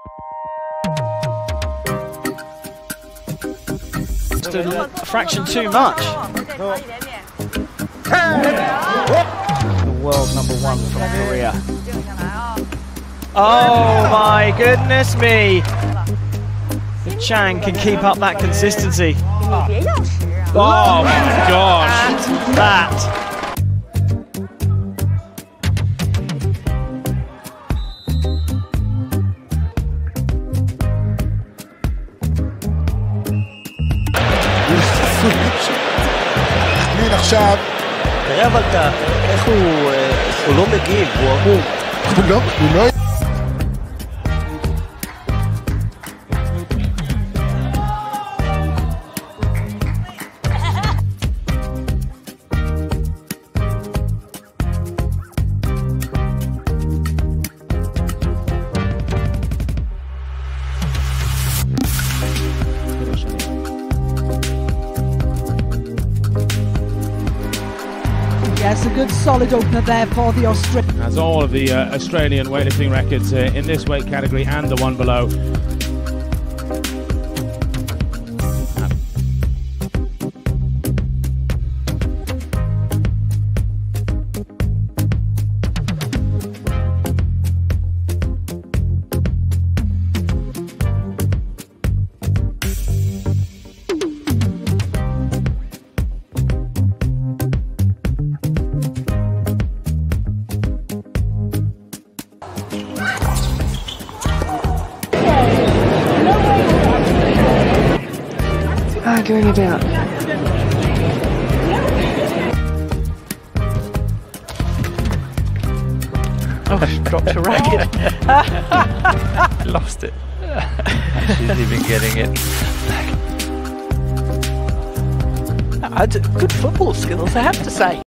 Just a fraction too much. The world #1 from Korea. Oh my goodness me! If Chang can keep up that consistency. Oh my gosh! That. עכשיו תראה אבל איך הוא לא מגיב, הוא לא Yes, a good solid opener there for the Australian. Has all of the Australian weightlifting records in this weight category and the one below. Arguing about. Oh, she dropped her racket. Lost it. She's even getting it. Good football skills, I have to say.